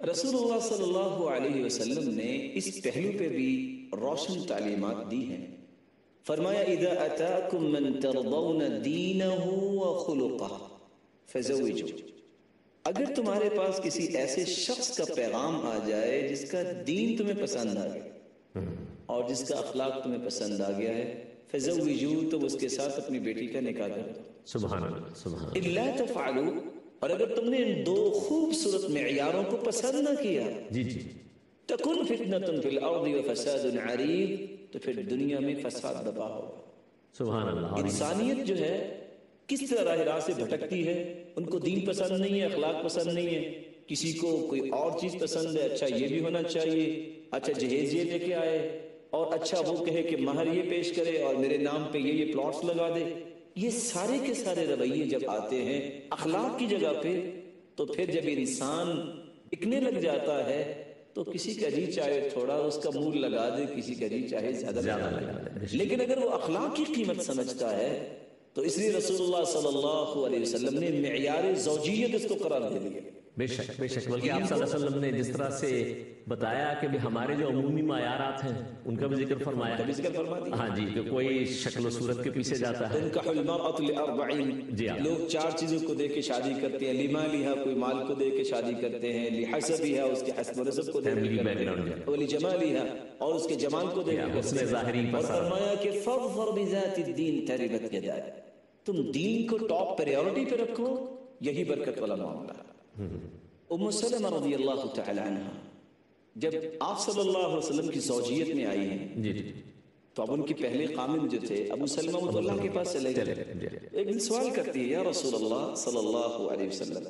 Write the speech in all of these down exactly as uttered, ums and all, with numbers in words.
رسول اللہ صلی اللہ علیہ وسلم نے اس پہلو پہ بھی روشن تعلیمات دی ہیں. فرمایا اذا اتاکم من ترضون دینہ وخلقہ فزوجوا. اگر تمہارے پاس کسی ایسے شخص کا پیغام آ جائے جس کا دین تمہیں پسند آ گیا اور جس کا اخلاق تمہیں پسند آ گیا ہے، فزوجوا، تو اس کے ساتھ اپنی بیٹی کا نکاح کر دو. سبحان اللہ سبحان اللہ. الا تفعلوا، اور اگر تم نے ان دو خوبصورت معیاروں کو پسند نہ کیا، جی جی، تکن فتنۃ فی الارض وفساد عریض، تو پھر دنیا میں فساد برپا ہوگا. سبحان اللہ. انسانیت جو ہے کس طرح راہ راہ سے بھٹکتی ہے، ان کو دین پسند نہیں ہے، اخلاق پسند نہیں ہے، کسی کو کوئی اور چیز پسند ہے، اچھا یہ بھی ہونا چاہیے، اچھا جہیز یہ لے کے آئے، اور اچھا وہ کہے کہ مہر یہ پیش کرے اور میرے نام پہ یہ یہ پلاٹس لگا دے. یہ سارے کے سارے رویے جب آتے ہیں اخلاق کی جگہ پہ، تو پھر جب انسان بکنے لگ جاتا ہے تو کسی کا جی چاہے تھوڑا اس کا مول لگا دے، کسی کا جی چاہے زیادہ لگا دے. لیکن اگر وہ اخلاق کی قیمت سمجھتا ہے تو اس لیے رسول اللہ صلی اللہ علیہ وسلم نے معیار زوجیت اس کو قرار دے دیا. بے شک بے شک. بلکہ آپ صلی اللہ علیہ وسلم نے جس طرح سے بتایا کہ ہمارے جو عمومی معیارات ہیں ان کا بھی ذکر فرمایا. کبھی ذکر فرما دیا. ہاں جی، کہ کوئی شکل و صورت کے پیچھے جاتا ہے. انکحوا المرأة لأربعین، جی ہاں، لوگ چار چیزوں کو دے کے شادی کرتے ہیں. لمالها، کوئی مال کو دے کے شادی کرتے ہیں. لحسبها، اس کے حسب و نسب کو دے کے کرتے ہیں. ولجمالها، اور اس کے جمال کو دے کے حسن ظاہری. اور فرمایا کہ فاظفر بذات الدین تربت یداک، تم دین کو ٹاپ پریورٹی پہ رکھو، یہی برکت والا معاملہ ہے. ام سلمہ رضی اللہ تعالی عنہ جب آپ صلی اللہ علیہ وسلم کی زوجیت میں آئی ہیں، جی جی، تو اب ان کے پہلے خامند جو تھے ابو سلمہ وہ تو اللہ کے پاس چلے گئے. ایک دن سوال کرتی ہے، یا رسول اللہ صلی اللہ علیہ وسلم،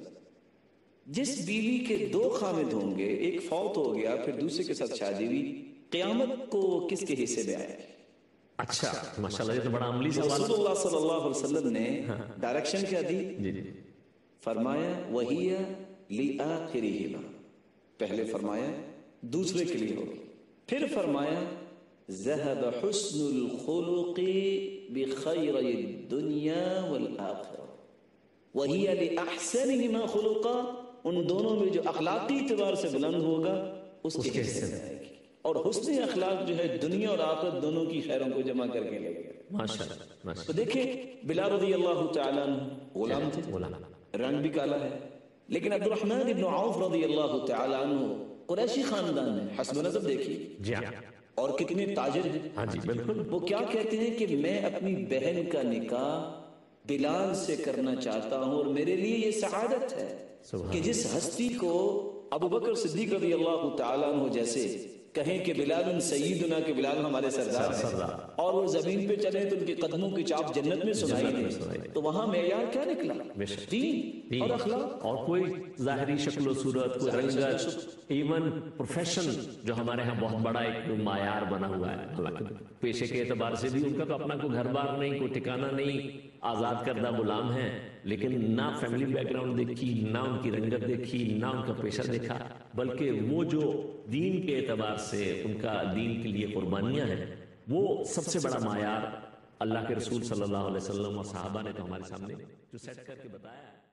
جس بیوی کے دو خامند ہوں گے، ایک فوت ہو گیا پھر دوسرے کے ساتھ شادی ہوئی، قیامت کو کس کے حصے میں آئے گی؟ اچھا ماشاءاللہ، یہ تو بڑا عملی سوال. رسول اللہ صلی اللہ علیہ وسلم نے ڈائریکشن کیا دی؟ جی جی، فرمایا وہی لآخرہما، پہلے فرمایا دوسرے کے لیے ہوگی، پھر فرمایا ذهب حسن الخلق بخیر الدنیا والآخرہ وہی لأحسنہما خلقا، ان دونوں میں جو اخلاقی اعتبار سے بلند ہوگا اس کے حصے میں آئے گی. اور حسن اخلاق جو ہے دنیا اور آخرت دونوں کی خیروں کو جمع کر کے لے گئے. ماشاءاللہ. تو دیکھیں بلال رضی اللہ تعالیٰ عنہ غلام تھے، رنگ بھی کالا ہے، لیکن عبد الرحمن ابن عوف رضی اللہ تعالیٰ عنہ قریشی خاندان میں، حسب نسب دیکھیے، جی ہاں، اور کتنے تاجر ہیں. ہاں جی بالکل. وہ کیا کہتے ہیں کہ میں اپنی بہن کا نکاح بلال سے کرنا چاہتا ہوں، اور میرے لیے یہ سعادت ہے کہ جس ہستی کو ابو بکر صدیق رضی اللہ تعالیٰ عنہ جیسے کہیں کہ بلال سیدنا، کہ بلال ہمارے سردار ہیں، اور وہ زمین پہ چلیں تو ان کے قدموں کی چاپ جنت میں سنائی دے، تو وہاں معیار کیا نکلا؟ دین اور اخلاق. اور کوئی ظاہری شکل و صورت، کوئی رنگت، ایون پروفیشن جو ہمارے ہاں بہت بڑا ایک معیار بنا ہوا ہے. حالانکہ پیشے کے اعتبار سے بھی ان کا تو اپنا کوئی گھر بار نہیں، کوئی ٹھکانہ نہیں، آزاد کردہ غلام ہیں، لیکن نہ فیملی بیک گراؤنڈ دیکھی، نہ ان کی رنگت دیکھی، نہ ان کا پیشہ دیکھا، بلکہ وہ جو دین کے اعتبار سے ان کا دین کے لیے قربانیاں ہیں، وہ سب سے بڑا معیار اللہ کے رسول صلی اللہ علیہ وسلم اور صحابہ نے تو ہمارے سامنے جو سیٹ کر کے بتایا ہے.